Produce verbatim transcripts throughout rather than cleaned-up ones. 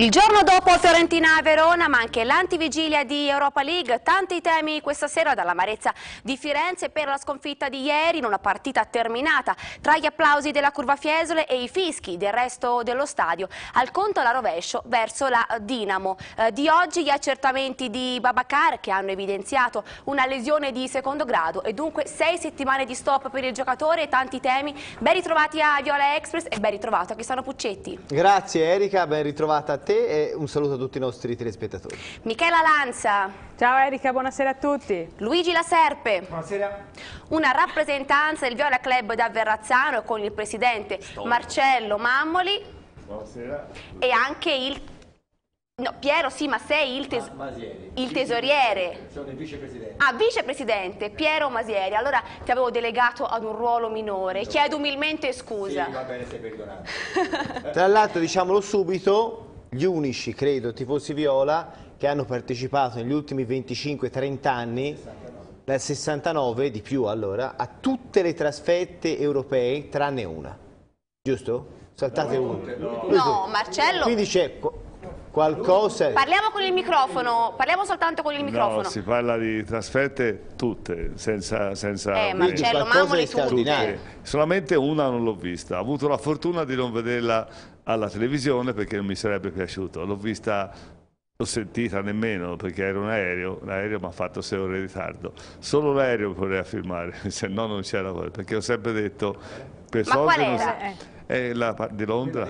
Il giorno dopo Fiorentina-Verona, ma anche l'antivigilia di Europa League, tanti temi questa sera dall'amarezza di Firenze per la sconfitta di ieri in una partita terminata, tra gli applausi della Curva Fiesole e i fischi del resto dello stadio, al conto alla rovescio verso la Dinamo. Eh, di oggi gli accertamenti di Babacar che hanno evidenziato una lesione di secondo grado e dunque sei settimane di stop per il giocatore e tanti temi. Ben ritrovati a Viola Express e ben ritrovato a Cristiano Puccetti. Grazie Erika, ben ritrovata a te e un saluto a tutti i nostri telespettatori. Michela Lanza. Ciao Erika, buonasera a tutti. Luigi La Serpe. Buonasera. Una rappresentanza del Viola Club da Verrazzano con il presidente Marcello Mammoli. Buonasera. E anche il... No, Piero, sì, ma sei il, tes... il tesoriere. Sono il vicepresidente. Ah, vicepresidente, Piero Masieri. Allora ti avevo delegato ad un ruolo minore. Chiedo umilmente scusa. Sì, va bene, sei perdonato. Tra l'altro, diciamolo subito, gli unici, credo, tifosi viola che hanno partecipato negli ultimi venticinque trenta anni, dal sessantanove, di più allora, a tutte le trasferte europee tranne una. Giusto? Saltate uno. No, Marcello. Quindi c'è qualcosa... Parliamo con il microfono, parliamo soltanto con il microfono. No, si parla di trasferte tutte, senza... senza eh, Marcello Mammoli, tutte. Solamente una non l'ho vista, ho avuto la fortuna di non vederla alla televisione perché non mi sarebbe piaciuto, l'ho vista... l'ho sentita nemmeno perché era un aereo, l'aereo mi ha fatto sei ore di ritardo, solo l'aereo vorrei firmare, se no non c'era quello, perché ho sempre detto per ma qual era? Si... È la di Londra.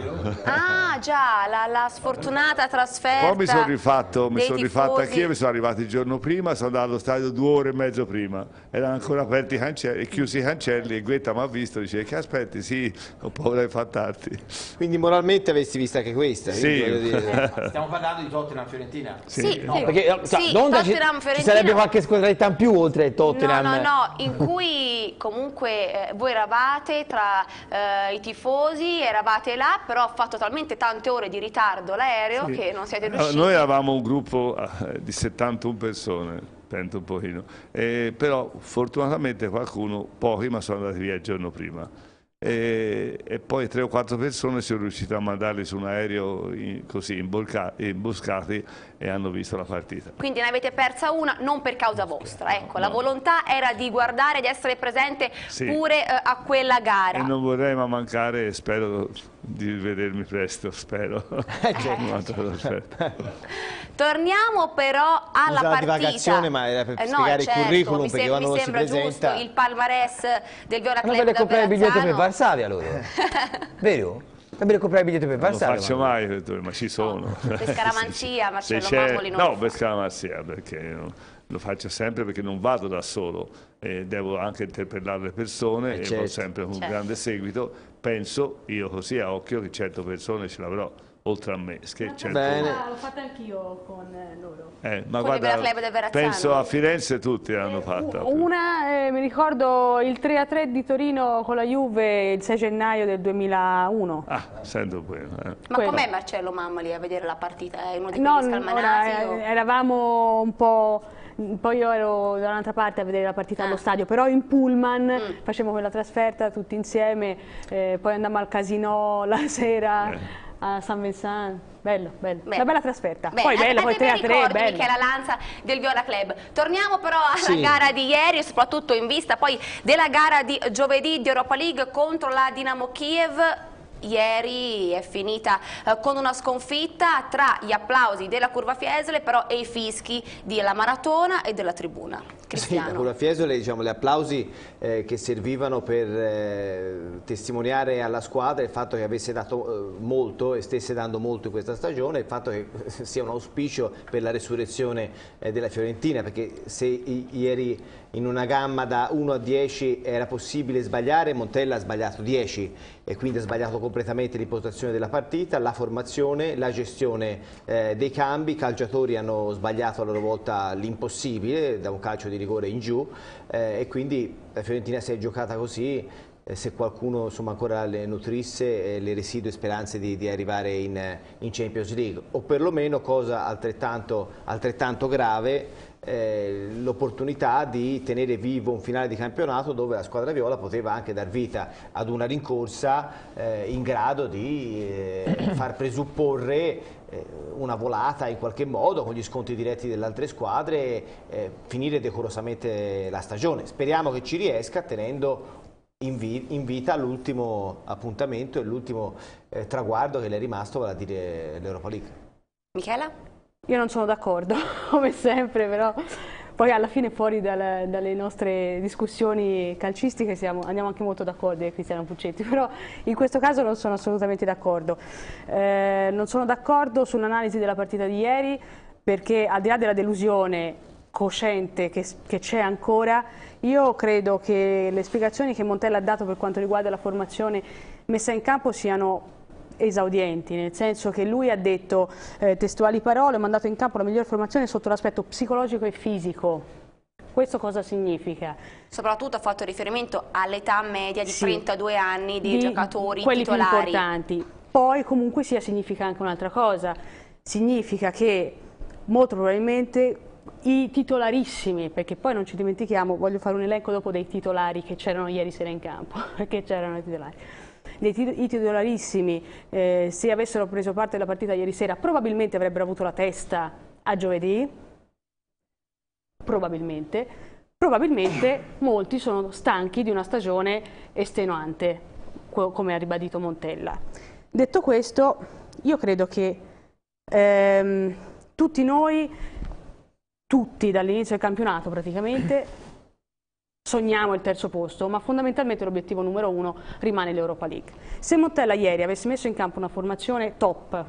Ah già, la, la sfortunata trasferta. Poi mi sono rifatto, mi sono rifatto anch'io, mi sono arrivato il giorno prima, sono andato allo stadio due ore e mezzo prima, erano ancora aperti i cancelli, chiusi i cancelli e Guetta mi ha visto e dice che aspetti, sì, ho paura di fattarti. Quindi moralmente avresti visto anche questa? Sì. Dire... Stiamo parlando di Tottenham-Fiorentina. Sì, sì, no, perché sì, sì, Tottenham ci, ci sarebbe qualche squadretta in più oltre a Tottenham. No, no, no, in cui comunque eh, voi eravate tra eh, i tifosi, eravate là, però ha fatto talmente tante ore di ritardo l'aereo sì. che non siete riusciti. Noi eravamo un gruppo di settantuno persone, penso un pochino, eh, però fortunatamente qualcuno, pochi, ma sono andati via il giorno prima. E, e poi tre o quattro persone sono riusciti a mandarli su un aereo in, così imboscati e hanno visto la partita. Quindi ne avete persa una non per causa vostra, ecco, no. La volontà era di guardare, di essere presente sì. pure eh, a quella gara. E non vorrei ma mancare e spero di vedermi presto, spero. Eh, certo. Torniamo però alla Scusa, partita. La divagazione, ma era per eh, spiegare no, certo, il curriculum, mi perché sem quando mi si sembra presenta... giusto il palmarès del Viola Club. Non deve comprare il biglietto per Varsavia loro, vero? Deve comprare il biglietto per Varsavia. Non lo faccio mai, ma ci sono. No, per scaramanzia, Marcello Mammoli non No, per scaramanzia, perché no, lo faccio sempre perché non vado da solo, eh, devo anche interpellare le persone eh, e certo. vado sempre con certo. un grande seguito. Penso, io così a occhio, che certe persone ce l'avrò. Oltre a me, certo. L'ho fatta anch'io con loro. Eh, ma con guarda, penso a Firenze tutti l'hanno fatta. Una, eh, mi ricordo il tre a tre di Torino con la Juve il sei gennaio del duemilauno. Ah, sento bene. Eh. Ma com'è Marcello Mammoli a vedere la partita? È uno di quegli no, scalmanati? Ora, eravamo un po'... Poi io ero da un'altra parte a vedere la partita ah. allo stadio, però in pullman mm. facevamo quella trasferta tutti insieme, eh, poi andammo al casino la sera. Eh. A San Vincent, bello, bello, Beh. una bella trasferta. Beh, poi bella, poi tre a tre, bello. Michela Lanza del Viola Club. Torniamo però alla sì. gara di ieri e soprattutto in vista poi della gara di giovedì di Europa League contro la Dinamo Kiev. Ieri è finita eh, con una sconfitta tra gli applausi della Curva Fiesole però e i fischi della Maratona e della tribuna. Cristiano. Sì, la Curva Fiesole, diciamo, gli applausi eh, che servivano per eh, testimoniare alla squadra il fatto che avesse dato eh, molto e stesse dando molto in questa stagione, il fatto che sia un auspicio per la resurrezione eh, della Fiorentina, perché se i, ieri in una gamma da uno a dieci era possibile sbagliare, Montella ha sbagliato dieci e quindi ha sbagliato completamente l'impostazione della partita, la formazione, la gestione eh, dei cambi, i calciatori hanno sbagliato a loro volta l'impossibile da un calcio di rigore in giù eh, e quindi la Fiorentina si è giocata così. Eh, se qualcuno insomma, ancora le nutrisse eh, le residue speranze di, di arrivare in, in Champions League o perlomeno, cosa altrettanto, altrettanto grave, eh, l'opportunità di tenere vivo un finale di campionato dove la squadra viola poteva anche dar vita ad una rincorsa eh, in grado di eh, far presupporre una volata in qualche modo con gli scontri diretti delle altre squadre, eh, finire decorosamente la stagione. Speriamo che ci riesca tenendo in, vi in vita l'ultimo appuntamento e l'ultimo eh, traguardo che le è rimasto, vale a dire l'Europa League. Michela? Io non sono d'accordo, come sempre, però poi alla fine fuori dal, dalle nostre discussioni calcistiche siamo, andiamo anche molto d'accordo con Cristiano Puccetti, però in questo caso non sono assolutamente d'accordo. Eh, non sono d'accordo sull'analisi della partita di ieri perché al di là della delusione cosciente che c'è ancora, io credo che le spiegazioni che Montella ha dato per quanto riguarda la formazione messa in campo siano esaudienti, nel senso che lui ha detto eh, testuali parole: ho mandato in campo la migliore formazione sotto l'aspetto psicologico e fisico. Questo cosa significa? Soprattutto ha fatto riferimento all'età media di sì, trentadue anni dei di giocatori quelli titolari. Più importanti. Poi comunque sia significa anche un'altra cosa, significa che molto probabilmente i titolarissimi, perché poi non ci dimentichiamo, voglio fare un elenco dopo dei titolari che c'erano ieri sera in campo, perché c'erano i titolari. I titolarissimi, eh, se avessero preso parte della partita ieri sera, probabilmente avrebbero avuto la testa a giovedì, probabilmente, probabilmente molti sono stanchi di una stagione estenuante, come ha ribadito Montella. Detto questo, io credo che ehm, tutti noi, tutti dall'inizio del campionato praticamente, sogniamo il terzo posto, ma fondamentalmente l'obiettivo numero uno rimane l'Europa League. Se Montella ieri avesse messo in campo una formazione top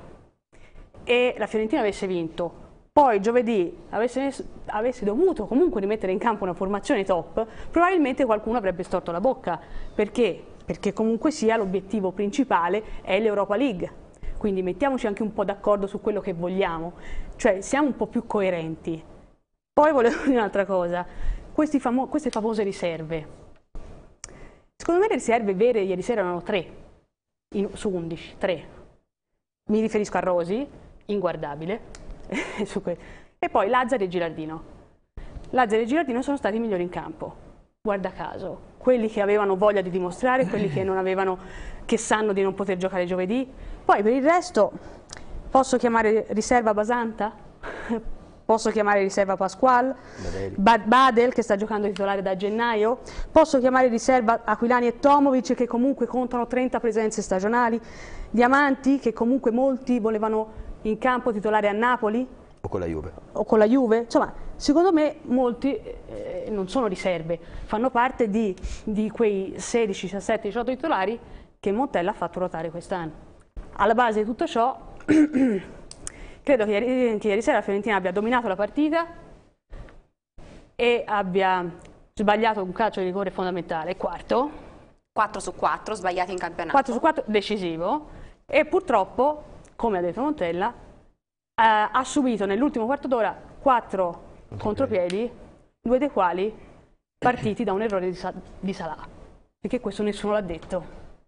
e la Fiorentina avesse vinto, poi giovedì avesse, messo, avesse dovuto comunque rimettere in campo una formazione top, probabilmente qualcuno avrebbe storto la bocca. Perché? Perché comunque sia l'obiettivo principale è l'Europa League. Quindi mettiamoci anche un po' d'accordo su quello che vogliamo, cioè siamo un po' più coerenti. Poi volevo dire un'altra cosa. Questi famo queste famose riserve, secondo me le riserve vere ieri sera erano tre in, su undici, tre. Mi riferisco a Rosi, inguardabile, e poi Lazzari e Gilardino. Lazzari e Gilardino sono stati i migliori in campo, guarda caso, quelli che avevano voglia di dimostrare, quelli che non avevano, che sanno di non poter giocare giovedì. Poi per il resto posso chiamare riserva Basanta? Posso chiamare riserva Pasquale, Badel che sta giocando titolare da gennaio, posso chiamare riserva Aquilani e Tomovic che comunque contano trenta presenze stagionali, Diamanti che comunque molti volevano in campo titolare a Napoli o con la Juve. O con la Juve. Insomma, secondo me molti eh, non sono riserve, fanno parte di, di quei sedici, diciassette, diciotto titolari che Montella ha fatto ruotare quest'anno. Alla base di tutto ciò credo che ieri, che ieri sera la Fiorentina abbia dominato la partita e abbia sbagliato un calcio di rigore fondamentale, quarto. quattro su quattro sbagliati in campionato. quattro su quattro decisivo e purtroppo, come ha detto Montella, eh, ha subito nell'ultimo quarto d'ora quattro contropiedi, due dei quali partiti da un errore di, Sa di Salah, perché questo nessuno l'ha detto.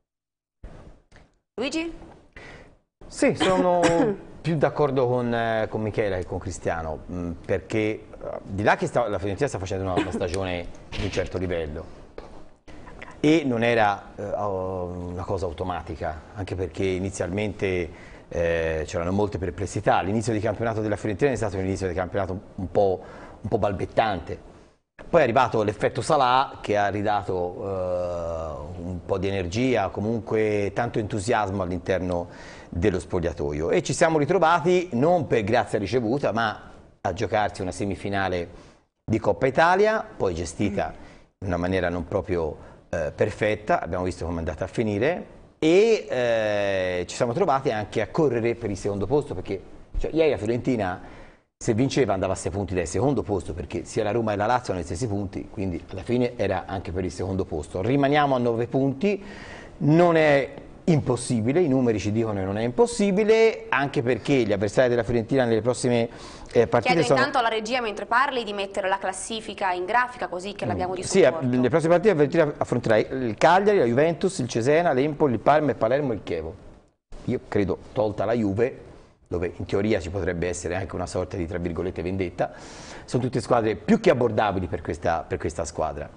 Luigi? Sì, sono più d'accordo con, eh, con Michela che con Cristiano, mh, perché eh, di là che sta, la Fiorentina sta facendo una, una stagione di un certo livello e non era eh, una cosa automatica, anche perché inizialmente eh, c'erano molte perplessità. L'inizio di campionato della Fiorentina è stato un inizio di campionato un po', un po' balbettante. Poi è arrivato l'effetto Salah che ha ridato eh, un po' di energia, comunque tanto entusiasmo all'interno dello spogliatoio e ci siamo ritrovati non per grazia ricevuta ma a giocarsi una semifinale di Coppa Italia, poi gestita in una maniera non proprio eh, perfetta, abbiamo visto come è andata a finire e eh, ci siamo trovati anche a correre per il secondo posto perché cioè, ieri la Fiorentina se vinceva andava a sei punti dal secondo posto perché sia la Roma e la Lazio hanno i stessi punti, quindi alla fine era anche per il secondo posto. Rimaniamo a nove punti, non è impossibile, i numeri ci dicono che non è impossibile, anche perché gli avversari della Fiorentina nelle prossime eh, partite Chiedo sono... intanto alla regia mentre parli di mettere la classifica in grafica così che l'abbiamo di Sì, nelle prossime partite la Fiorentina affronterà il Cagliari, la Juventus, il Cesena, l'Empoli, il Parma, il Palermo e il Chievo. Io credo, tolta la Juve, dove in teoria ci potrebbe essere anche una sorta di, tra virgolette, vendetta. Sono tutte squadre più che abbordabili per questa, per questa squadra.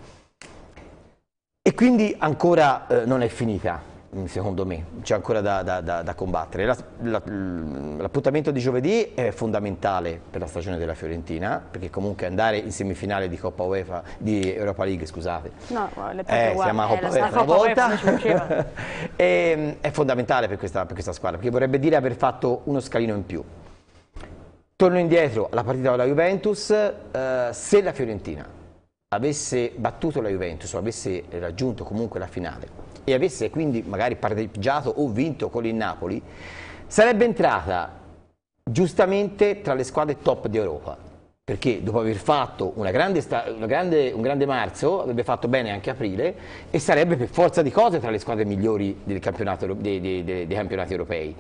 E quindi ancora eh, non è finita. Secondo me c'è ancora da, da, da, da combattere. L'appuntamento di giovedì è fondamentale per la stagione della Fiorentina, perché comunque andare in semifinale di Coppa UEFA, di Europa League, scusate, no, eh, siamo a Coppa UEFA una volta, è, è fondamentale per questa, per questa squadra, perché vorrebbe dire aver fatto uno scalino in più. Torno indietro alla partita con la Juventus, eh, se la Fiorentina avesse battuto la Juventus o avesse raggiunto comunque la finale e avesse quindi magari pareggiato o vinto con il Napoli, sarebbe entrata giustamente tra le squadre top di Europa, perché dopo aver fatto una grande, una grande, un grande marzo, avrebbe fatto bene anche aprile e sarebbe per forza di cose tra le squadre migliori del campionato, dei, dei, dei, dei campionati europei.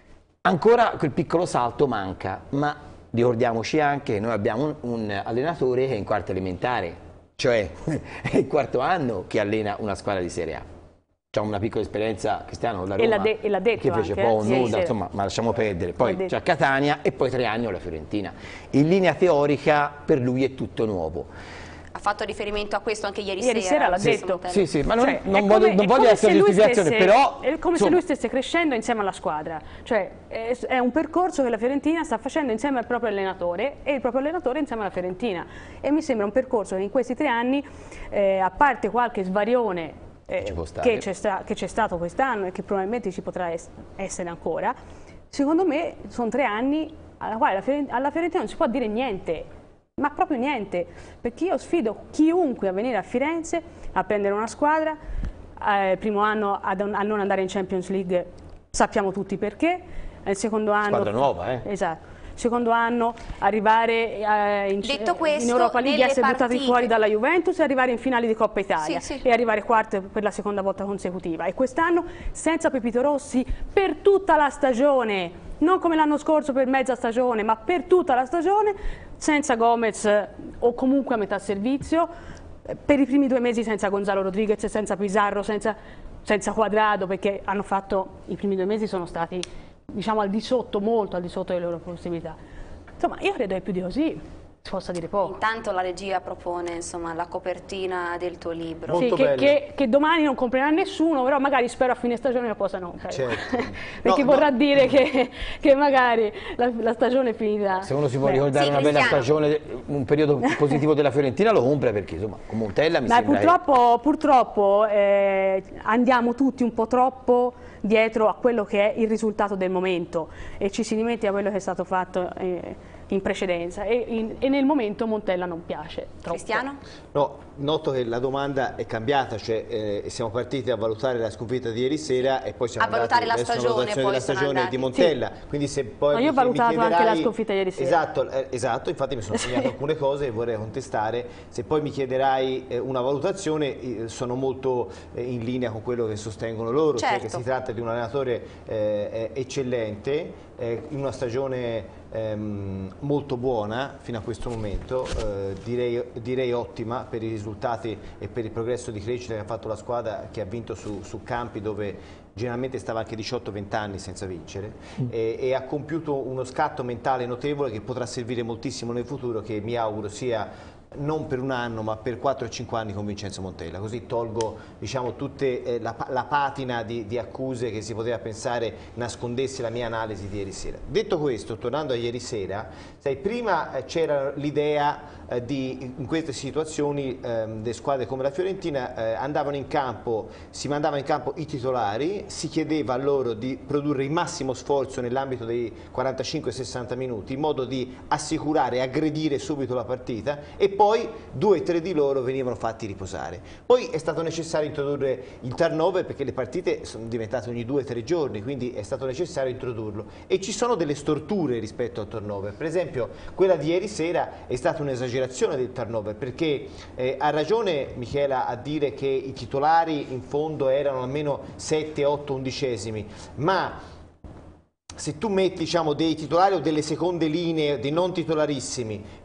Ancora quel piccolo salto manca, ma ricordiamoci anche che noi abbiamo un, un allenatore che è in quarta elementare, cioè è il quarto anno che allena una squadra di Serie A. C'è una piccola esperienza, Cristiano, la Roma, e l'ha detto che fece anche, po' eh, nulla, insomma, ma lasciamo perdere. Poi c'è Catania e poi tre anni alla Fiorentina. In linea teorica per lui è tutto nuovo. Ha fatto riferimento a questo anche ieri, ieri sera. sera l'ha detto. Sì, sì, ma non, cioè, non come, voglio, non voglio essere giustificazione, stesse, però... È come insomma, se lui stesse crescendo insieme alla squadra. Cioè, è, è un percorso che la Fiorentina sta facendo insieme al proprio allenatore e il proprio allenatore insieme alla Fiorentina. E mi sembra un percorso che in questi tre anni, eh, a parte qualche svarione eh, che c'è sta, stato quest'anno e che probabilmente ci potrà es essere ancora, secondo me sono tre anni alla quale la Fiorentina, alla Fiorentina non si può dire niente. Ma proprio niente, perché io sfido chiunque a venire a Firenze a prendere una squadra, eh, il primo anno a, a non andare in Champions League, sappiamo tutti perché, il secondo anno... Squadra nuova, eh? Esatto. Secondo anno arrivare eh, in, questo, in Europa League, essere partite... buttati fuori dalla Juventus e arrivare in finale di Coppa Italia sì, sì. e arrivare quarto per la seconda volta consecutiva. E quest'anno senza Pepito Rossi per tutta la stagione, non come l'anno scorso per mezza stagione, ma per tutta la stagione, senza Gomez o comunque a metà servizio, per i primi due mesi senza Gonzalo Rodriguez, senza Pizarro, senza, senza Quadrado, perché hanno fatto, i primi due mesi sono stati, diciamo, al di sotto, molto al di sotto delle loro possibilità. Insomma, io credo che più di così si possa dire poco. Intanto la regia propone, insomma, la copertina del tuo libro. Sì, che, che, che domani non comprerà nessuno, però magari spero a fine stagione lo possano comprare. Certo. Perché no, vorrà no. dire che, che magari la, la stagione è finita. Se uno si vuole Beh, ricordare sì, una bella Cristiano. stagione, un periodo positivo della Fiorentina, lo compra, perché insomma con Montella mi Beh, sembra purtroppo, che... purtroppo eh, andiamo tutti un po' troppo dietro a quello che è il risultato del momento e ci si dimentica quello che è stato fatto eh, in precedenza e, in, e nel momento Montella non piace troppo. Cristiano? No, noto che la domanda è cambiata, cioè eh, siamo partiti a valutare la sconfitta di ieri sera e poi siamo A valutare andati la verso stagione, una valutazione poi della sono stagione andati. di Montella. Sì. Quindi se poi no, io ho mi valutato chiederai... anche la sconfitta ieri sera. Esatto, eh, esatto, infatti mi sono segnato alcune cose e vorrei contestare. Se poi mi chiederai eh, una valutazione, eh, sono molto eh, in linea con quello che sostengono loro, certo. cioè che si tratta di un allenatore eh, eccellente, eh, in una stagione ehm, molto buona fino a questo momento, eh, direi, direi ottima per i risultati e per il progresso di crescita che ha fatto la squadra, che ha vinto su, su campi dove generalmente stava anche diciotto venti anni senza vincere, mm. e, e ha compiuto uno scatto mentale notevole che potrà servire moltissimo nel futuro, che mi auguro sia non per un anno ma per quattro cinque anni con Vincenzo Montella, così tolgo, diciamo, tutte eh, la, la patina di, di accuse che si poteva pensare nascondesse la mia analisi di ieri sera. Detto questo, tornando a ieri sera, sai, prima eh, c'era l'idea eh, di, in queste situazioni, eh, le squadre come la Fiorentina eh, andavano in campo, si mandava in campo i titolari, si chiedeva a loro di produrre il massimo sforzo nell'ambito dei quarantacinque sessanta minuti in modo di assicurare e aggredire subito la partita, e poi due o tre di loro venivano fatti riposare. Poi è stato necessario introdurre il turnover perché le partite sono diventate ogni due o tre giorni, quindi è stato necessario introdurlo, e ci sono delle storture rispetto al turnover. Per esempio quella di ieri sera è stata un'esagerazione del turnover, perché eh, ha ragione Michela a dire che i titolari in fondo erano almeno sette otto undicesimi, ma se tu metti, diciamo, dei titolari o delle seconde linee, dei non titolarissimi,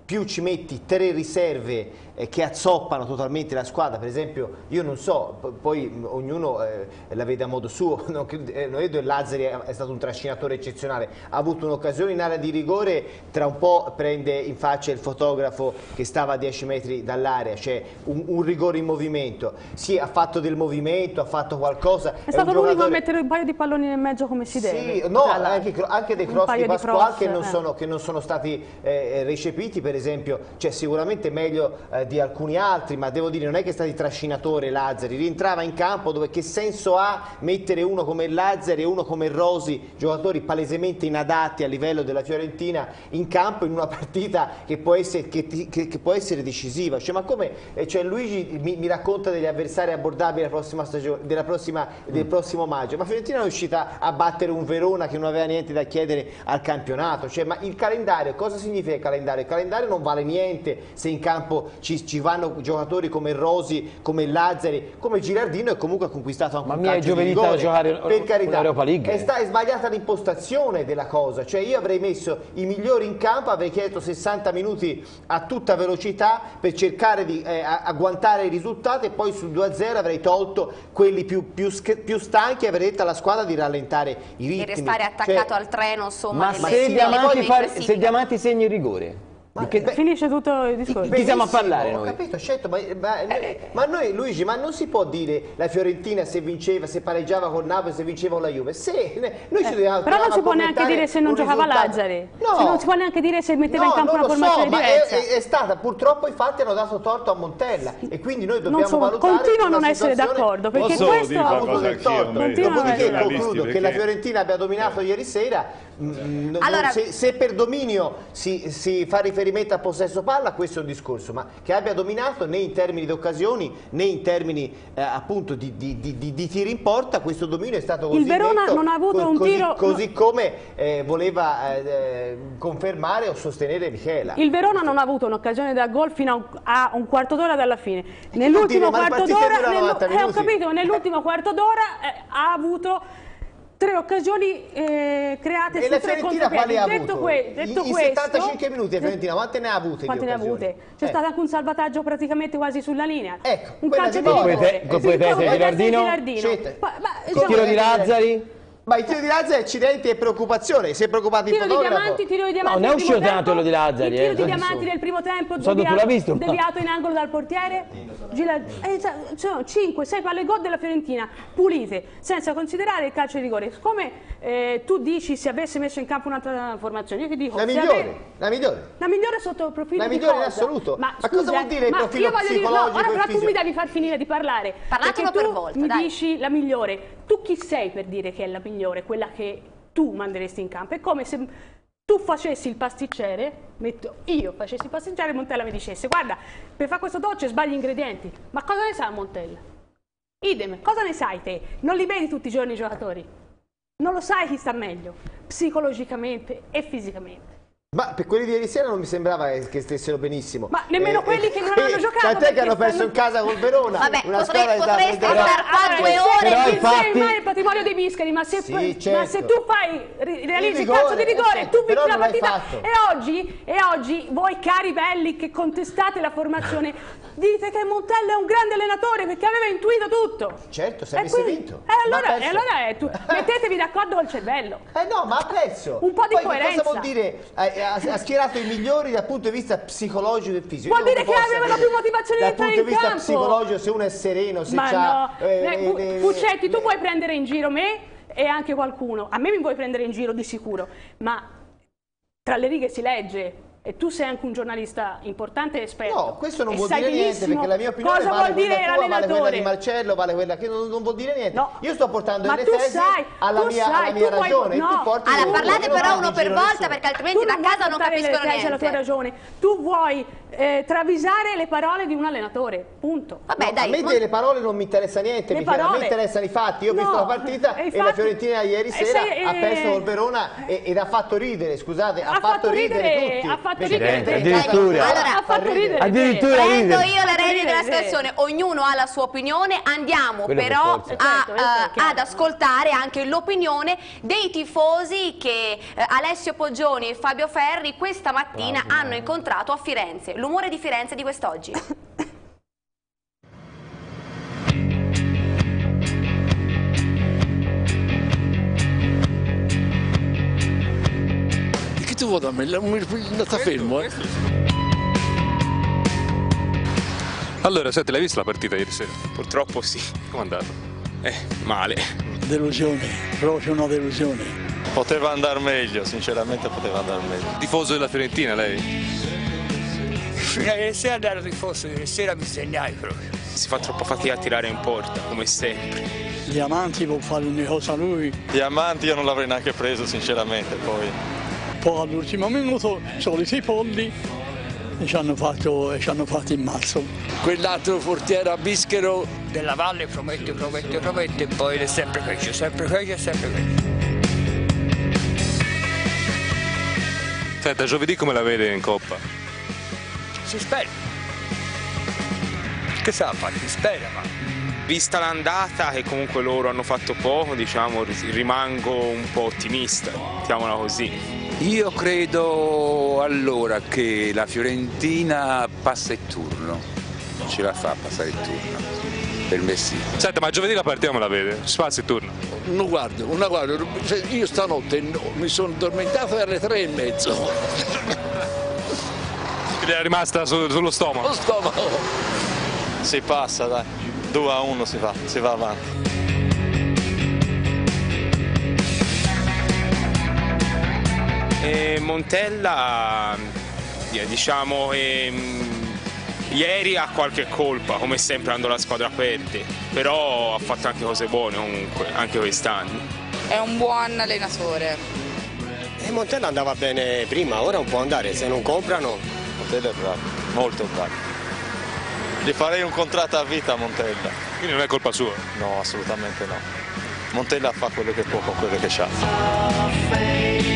più ci metti tre riserve eh, che azzoppano totalmente la squadra, per esempio io non so, poi ognuno eh, la vede a modo suo, non credo, eh, non vedo il Lazzari è, è stato un trascinatore eccezionale, ha avuto un'occasione in area di rigore, tra un po' prende in faccia il fotografo che stava a dieci metri dall'area, cioè un, un rigore in movimento, sì ha fatto del movimento, ha fatto qualcosa. È, è stato l'unico giocatore... a mettere un paio di palloni nel mezzo come si deve. Sì, no, anche, anche dei cross di Pasquale che, non eh. sono, che non sono stati eh, recepiti, per esempio, cioè sicuramente meglio eh, di alcuni altri, ma devo dire non è che è stato trascinatore Lazzari, rientrava in campo dove che senso ha mettere uno come Lazzari e uno come Rosi, giocatori palesemente inadatti a livello della Fiorentina, in campo in una partita che può essere, che, che, che può essere decisiva, cioè, ma come eh, cioè, Luigi mi, mi racconta degli avversari abbordabili della prossima stagione, della prossima, del prossimo maggio, ma Fiorentina è riuscita a battere un Verona che non aveva niente da chiedere al campionato, cioè, ma il calendario, cosa significa il calendario? Il calendario non vale niente se in campo ci, ci vanno giocatori come Rosi, come Lazzari, come Girardino e comunque ha conquistato anche ma un mia calcio di giovinità rigore. giocare Per carità, Europa League. È, sta, è sbagliata l'impostazione della cosa, cioè io avrei messo i migliori in campo, avrei chiesto sessanta minuti a tutta velocità per cercare di eh, agguantare i risultati e poi sul due a zero avrei tolto quelli più, più, più stanchi e avrei detto alla squadra di rallentare i ritmi. Di restare attaccato cioè, al treno, insomma. Ma se Diamanti, fare, se Diamanti segna il rigore? Ma, che... beh, finisce tutto il discorso. Chi siamo a parlare noi? Ho capito, certo, ma, ma, eh, ma noi Luigi, ma non si può dire la Fiorentina se vinceva, se pareggiava con Napoli, se vinceva con la Juve. Se, noi ci dobbiamo, eh, però non si può neanche dire se non giocava risultato. Lazzari. No, se non si può neanche dire se metteva no, in campo una formazione so, diversa. Ma è, è, è stata, purtroppo i fatti hanno dato torto a Montella e quindi noi dobbiamo so, valutare. Continuo a non essere d'accordo perché Posso questo dire ha avuto del torto. Dopodiché concludo che la Fiorentina abbia dominato eh. ieri sera. Mm, allora, se, se per dominio si, si fa riferimento a possesso palla, questo è un discorso, ma che abbia dominato né in termini di occasioni né in termini eh, appunto di, di, di, di, di tiri in porta, questo dominio è stato così il Verona netto, non ha avuto co un così, tiro così no. come eh, voleva eh, confermare o sostenere Michela. Il Verona non ha avuto un'occasione da gol fino a un, a un quarto d'ora dalla fine. Nell'ultimo quarto d'ora eh, ho capito, nell'ultimo quarto d'ora eh, ha avuto tre occasioni eh, create e su la tre Fiorentina quali ha detto avuto? Que detto in, in questo, settantacinque minuti la Fiorentina quante ne ha avute? Quante ne ha avute? C'è eh. stato anche un salvataggio praticamente quasi sulla linea. Ecco, un calcio di rigore. Con poi testa di Girardino. Diciamo, tiro di Lazzari. Ma il tiro di Lazzari è accidenti e preoccupazione, si è preoccupato il tiro di fotografo. diamanti, tiro di diamanti. No, non è uscito tanto quello di Lazzari. Il tiro eh, di diamanti del primo tempo, so deviato, tu l'hai visto, deviato in angolo dal portiere. Gira, eh, sono cinque sei palle gol della Fiorentina, pulite, senza considerare il calcio di rigore. Siccome eh, tu dici se avesse messo in campo un'altra formazione, io ti dico... La migliore, ave... la migliore. La migliore sotto il profilo la di migliore cosa? in assoluto. Ma, ma scusa, cosa vuol dire il ma profilo io voglio psicologico? Dire, no, ora però fisio? tu mi devi far finire di parlare. Parlate uno per volta, mi dai. dici la migliore. Tu chi sei per dire che è la migliore, quella che tu manderesti in campo? È come se tu facessi il pasticcere, metto io facessi il pasticcere e Montella mi dicesse guarda, per fare questo dolce sbagli gli ingredienti. Ma cosa ne sa Montella? Idem, cosa ne sai te? Non li vedi tutti i giorni i giocatori? Non lo sai chi sta meglio, psicologicamente e fisicamente. Ma per quelli di ieri sera non mi sembrava che stessero benissimo. Ma nemmeno eh, quelli che non eh, hanno giocato. Tant'è che hanno stanno... perso in casa col Verona. Vabbè, una potrei, squadra potreste da... stare qua due ore. Però il infatti... sei il patrimonio dei Biscari, ma se, Sì, ma certo. se tu fai, realizzi il, rigore, calcio di rigore, eh, tu vinci però la non l'hai partita fatto. e oggi, e oggi voi cari belli che contestate la formazione dite che Montella è un grande allenatore perché aveva intuito tutto. Certo, se E avesse quindi- vinto. E Ma allora, ha e perso. allora è tu, mettetevi d'accordo col cervello. Eh no, ma ha perso. Un po' di Poi coerenza. Cosa vuol dire? Eh, Ha, ha schierato i migliori dal punto di vista psicologico e fisico. Vuol Io dire non che posso avevano sapere. più motivazione di dal entrare punto di in vista campo. psicologico, se uno è sereno, se Ma c'ha... no, eh, Eh, Pu- eh, Puccetti, tu eh, vuoi prendere in giro me e anche qualcuno. A me mi vuoi prendere in giro di sicuro, ma tra le righe si legge. E tu sei anche un giornalista importante e esperto. No, questo non e vuol sai dire niente, benissimo perché la mia opinione cosa vale vuol dire quella tua, vale quella l'allenatore. di Marcello, vale quella che non, non vuol dire niente. No. Io sto portando Ma le tu tesi sai, alla tu mia, sai, alla mia tu puoi- ragione. no. E tu porti Allora, tu, parlate io non però mando uno in per giro volta nessuno. perché altrimenti Tu da non casa vuoi non portare le capiscono tesi alla tua niente. ragione. Tu vuoi eh, travisare le parole di un allenatore, punto. Vabbè, No, dai, a me Mon- delle parole non mi interessa niente, Le Michele, a me parole? interessano i fatti. Io ho No, visto la partita e e, infatti- la Fiorentina ieri e sera sei- ha perso eh, col Verona e- ed ha fatto ridere, scusate, ha, Ha fatto ridere, tutti. ha fatto fatto ridere te. Addirittura. Allora, ha fatto ridere te. Addirittura prendo ridere. io le redini della Ridere te. situazione, ognuno ha la sua opinione, andiamo Quello per però forza. a, Certo, questo è eh, chiaro. ad ascoltare anche l'opinione dei tifosi che eh, Alessio Poggioni e Fabio Ferri questa mattina hanno incontrato a Firenze. L'umore di Firenze di quest'oggi. Che tu vuoi da me? Non sta fermo, eh? Allora, senti, l'hai vista la partita ieri sera? Purtroppo sì. Com'è andato? Eh, male. Delusione, proprio una delusione. Poteva andare meglio, sinceramente poteva andare meglio. Tifoso della Fiorentina, lei? Fino a ieri sera ero tifoso, ieri sera mi segnai proprio. Si fa troppa fatica a tirare in porta, come sempre. Diamanti può fare ogni cosa lui, Diamanti io non l'avrei neanche preso, sinceramente, poi. poi all'ultimo minuto soliti polli e ci hanno fatto, e ci hanno fatto il mazzo. Quell'altro portiere a Bischero Della Valle promette, promette, promette, e poi è sempre peggio, sempre peggio, sempre peggio. Senta, giovedì come la vede in Coppa? Si spera. Che sa fare? Si spera, ma... Vista l'andata, che comunque loro hanno fatto poco, diciamo, rimango un po' ottimista, mettiamola così. Io credo allora che la Fiorentina passa il turno, ce la fa a passare il turno, per me sì. Senta, ma giovedì la partita come la vede? Si passa il turno? non guardo, non guardo, io stanotte no, mi sono addormentato alle tre e mezzo. Quindi è rimasta su, sullo stomaco? Lo stomaco. Si passa, dai, due a uno si fa, si va avanti. E Montella, diciamo, ehm, ieri ha qualche colpa, come sempre quando la squadra perde, però ha fatto anche cose buone comunque, anche quest'anno. È un buon allenatore. E Montella andava bene prima, ora non può andare, se non comprano. Montella è bravo, molto bravo. Gli farei un contratto a vita a Montella. Quindi non è colpa sua? No, assolutamente no. Montella fa quello che può con quello che ha.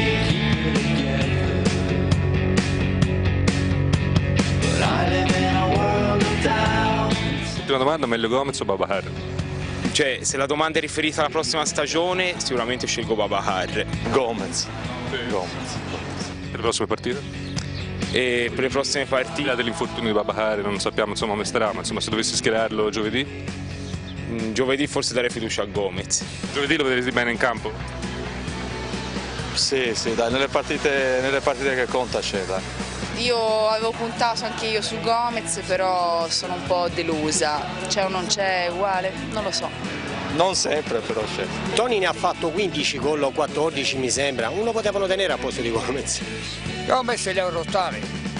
Ultima domanda, meglio Gomez o Babacar? Cioè, se la domanda è riferita alla prossima stagione, sicuramente scelgo Babacar. Gomez. Sì. Gomez. Per le prossime partite? E per le prossime partite? Dell'infortunio di Babacar, non sappiamo insomma come starà, ma insomma se dovessi schierarlo giovedì? Mm, giovedì forse darei fiducia a Gomez. Giovedì lo vedrete bene in campo? Sì, sì, dai, nelle partite, nelle partite che conta c'è, dai. Io avevo puntato anche io su Gomez, però sono un po' delusa. C'è o non c'è, uguale? Non lo so. Non sempre, però c'è. Toni ne ha fatto quindici gol o quattordici mi sembra, uno potevano tenere a posto di Gomez. Gomez li ha rottati.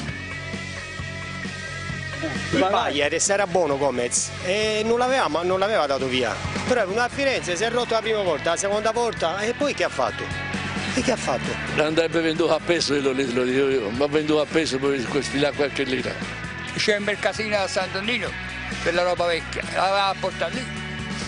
Il Bayer era buono Gomez e non l'aveva, non l'aveva dato via. Però è venuto a Firenze, si è rotto la prima volta, la seconda volta e poi che ha fatto? E che ha fatto? Andrebbe venduto a peso, lo, lo dico io, ma venduto a peso per sfilare qualche lira. C'è il mercatino a San Donnino per la roba vecchia, la va a portare lì.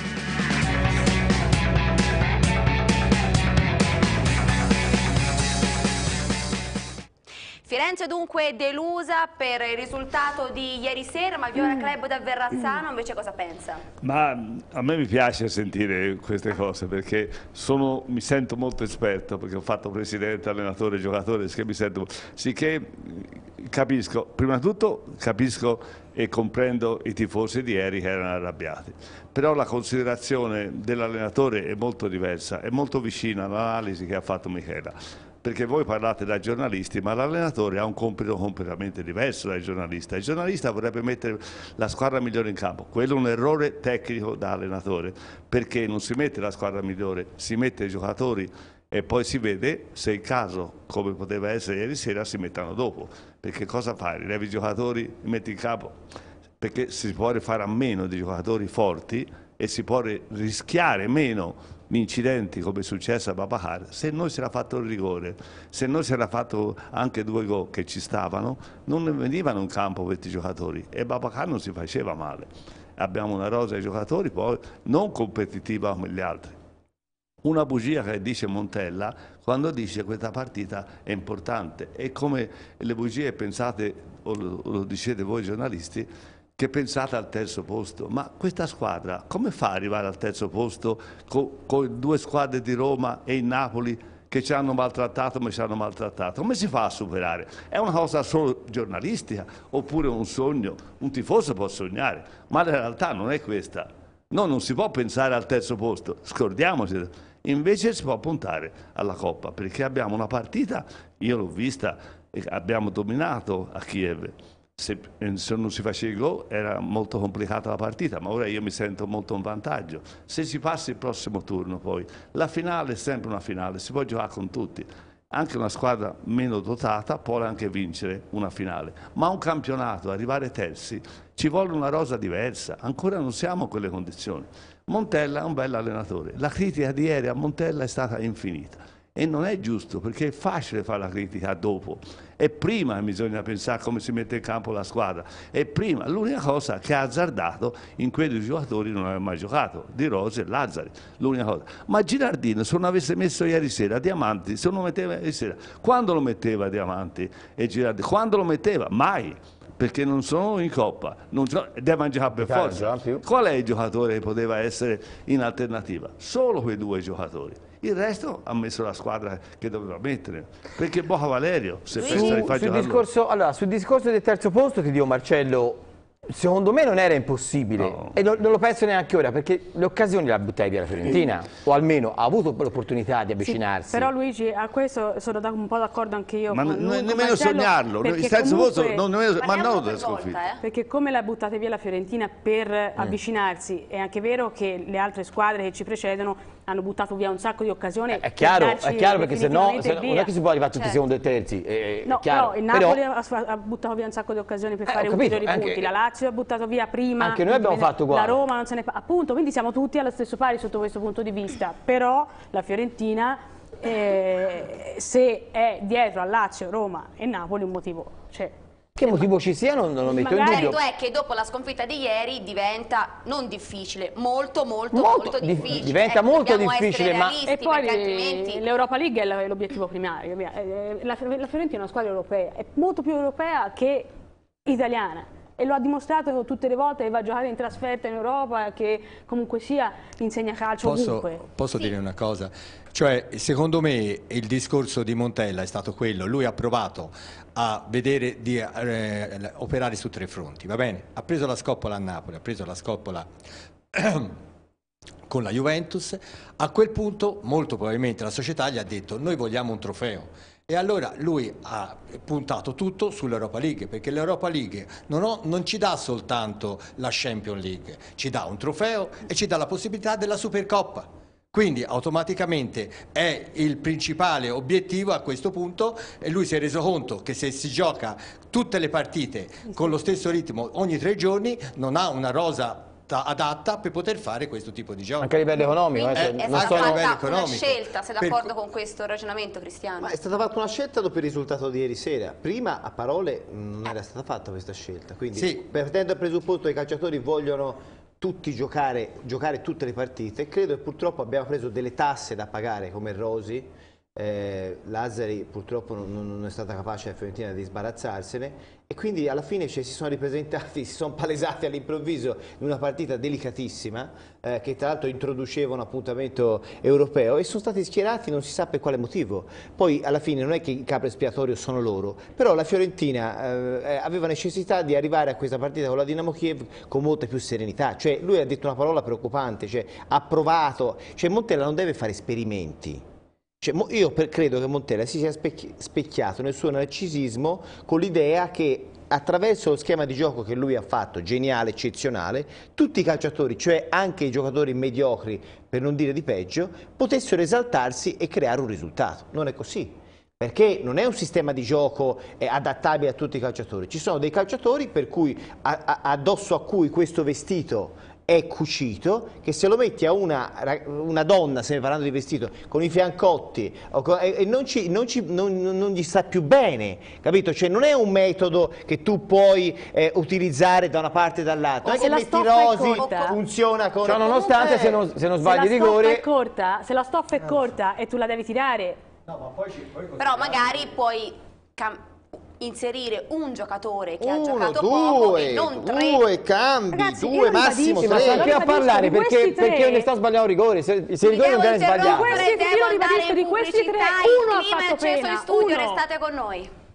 Firenze dunque delusa per il risultato di ieri sera, ma il Viola Club da Verrazzano invece cosa pensa? Ma a me mi piace sentire queste cose perché sono, mi sento molto esperto, perché ho fatto presidente, allenatore, giocatore, che mi sento, sicché capisco, prima di tutto capisco e comprendo i tifosi di ieri che erano arrabbiati, però la considerazione dell'allenatore è molto diversa, è molto vicina all'analisi che ha fatto Michela. Perché voi parlate da giornalisti, ma l'allenatore ha un compito completamente diverso dal giornalista. Il giornalista vorrebbe mettere la squadra migliore in campo, quello è un errore tecnico da allenatore, perché non si mette la squadra migliore, si mette i giocatori e poi si vede se il caso, come poteva essere ieri sera, si mettano dopo. Perché cosa fai? Rilevi i giocatori, li metti in campo? Perché si può fare a meno di giocatori forti e si può rischiare meno incidenti come è successo a Babacar. Se noi si era fatto il rigore, se noi si era fatto anche due gol che ci stavano, non ne venivano in campo questi giocatori e Babacar non si faceva male. Abbiamo una rosa di giocatori poi non competitiva come gli altri. una bugia che dice Montella quando dice che questa partita è importante. È come le bugie pensate, o lo, lo dicete voi giornalisti, che pensate al terzo posto. Ma questa squadra come fa ad arrivare al terzo posto con, con due squadre di Roma e il Napoli che ci hanno maltrattato ma ci hanno maltrattato? Come si fa a superare? È una cosa solo giornalistica oppure un sogno? Un tifoso può sognare, ma la realtà non è questa. No, non si può pensare al terzo posto, scordiamoci. Invece si può puntare alla Coppa, perché abbiamo una partita, io l'ho vista, e abbiamo dominato a Kiev. Se, se non si faceva il gol era molto complicata la partita, ma ora io mi sento molto in vantaggio. Se si passa il prossimo turno poi, la finale è sempre una finale, si può giocare con tutti. Anche una squadra meno dotata può anche vincere una finale, ma un campionato, arrivare terzi, ci vuole una rosa diversa, ancora non siamo in quelle condizioni. Montella è un bel allenatore, la critica di ieri a Montella è stata infinita e non è giusto perché è facile fare la critica dopo, è prima che bisogna pensare come si mette in campo la squadra, è prima. L'unica cosa che ha azzardato in quei due giocatori non aveva mai giocato, Di Rose e Lazzari, l'unica cosa. Ma Girardino se non avesse messo ieri sera Diamanti, se non lo metteva ieri sera, quando lo metteva Diamanti e Girardino? Quando lo metteva? Mai! Perché non sono in Coppa, non devono giocare per forza. Qual è il giocatore che poteva essere in alternativa? Solo quei due giocatori. Il resto ha messo la squadra che doveva mettere, perché Boca Valerio se su, sul, discorso, allora, sul discorso del terzo posto ti dico Marcello, secondo me non era impossibile, no. E non, non lo penso neanche ora, perché le occasioni le ha buttate via la Fiorentina, o almeno ha avuto l'opportunità di avvicinarsi. Sì, però Luigi, a questo sono un po' d'accordo anche io. Ma con non lui, nemmeno sognarlo, il terzo posto non nemmeno, ma non da sconfitta. Eh? Perché come la buttate via la Fiorentina per mm. avvicinarsi, è anche vero che le altre squadre che ci precedono hanno buttato via un sacco di occasioni. È chiaro, è chiaro perché se no se non è che si può arrivare a tutti i secondi e terzi. È no, chiaro. no, il Napoli però, ha, ha buttato via un sacco di occasioni per eh, fare capito, ulteriori anche, punti, la Lazio ha buttato via prima. Anche noi abbiamo fatto uguale. La Roma non se ne fa, appunto, quindi siamo tutti allo stesso pari sotto questo punto di vista. Però la Fiorentina, eh, se è dietro a Lazio, Roma e Napoli, un motivo c'è. Che motivo ci sia non, non lo metto in dubbio. Il merito è che dopo la sconfitta di ieri diventa non difficile, molto molto molto, molto difficile. Diventa eh, molto difficile, ma e poi altrimenti... l'Europa League è l'obiettivo primario. La, la Fiorentina è una squadra europea, è molto più europea che italiana. E lo ha dimostrato tutte le volte che va a giocare in trasferta in Europa, che comunque sia insegna calcio posso, ovunque. Posso sì. dire una cosa? Cioè, secondo me il discorso di Montella è stato quello, lui ha provato a vedere di eh, operare su tre fronti, va bene? Ha preso la scoppola a Napoli, ha preso la scoppola con la Juventus, a quel punto molto probabilmente la società gli ha detto noi vogliamo un trofeo. E allora lui ha puntato tutto sull'Europa League, perché l'Europa League non, ho, non ci dà soltanto la Champions League, ci dà un trofeo e ci dà la possibilità della Supercoppa. Quindi automaticamente è il principale obiettivo a questo punto e lui si è reso conto che se si gioca tutte le partite con lo stesso ritmo ogni tre giorni non ha una rosa adatta per poter fare questo tipo di gioco. Anche a livello economico. Quindi eh, è non stata sono... fatta una scelta, sei d'accordo con questo ragionamento, Cristiano? Ma è stata fatta una scelta dopo il risultato di ieri sera. Prima a parole non era stata fatta questa scelta, quindi sì. partendo dal presupposto che i calciatori vogliono tutti giocare, giocare tutte le partite, credo che purtroppo abbiamo preso delle tasse da pagare come Rosi. Eh, Lazzari purtroppo non, non è stata capace la Fiorentina di sbarazzarsene e quindi alla fine cioè, si sono ripresentati, si sono palesati all'improvviso in una partita delicatissima eh, che tra l'altro introduceva un appuntamento europeo e sono stati schierati non si sa per quale motivo. Poi alla fine non è che il capro espiatorio sono loro, però la Fiorentina eh, aveva necessità di arrivare a questa partita con la Dinamo Kiev con molta più serenità, cioè lui ha detto una parola preoccupante, cioè ha provato, cioè Montella non deve fare esperimenti. Cioè, io per, credo che Montella si sia specchiato nel suo narcisismo con l'idea che attraverso lo schema di gioco che lui ha fatto, geniale, eccezionale, tutti i calciatori, cioè anche i giocatori mediocri, per non dire di peggio, potessero esaltarsi e creare un risultato. Non è così, perché non è un sistema di gioco eh, adattabile a tutti i calciatori. Ci sono dei calciatori per cui, a, a, addosso a cui questo vestito è cucito, che se lo metti a una, una donna, se ne parlando di vestito, con i fiancotti o con, e, e non, ci, non, ci, non, non gli sta più bene, capito? Cioè non è un metodo che tu puoi eh, utilizzare da una parte e dall'altra, non è che metti rosi, funziona con... Cioè, nonostante se non, se non sbagli i rigori... È corta, se la stoffa è corta e tu la devi tirare... No, ma poi ci, poi però magari puoi... inserire un giocatore che Uno, ha giocato due, poco e non tre. Due cambi, Ragazzi, due massimo tre. Ma sta anche a parlare perché, perché ne sta sbagliando un rigore, se, se il rigore non viene sbagliato. Devo io ribadisco, di questi tre, uno ha fatto acceso pena, in studio, uno. restate con noi.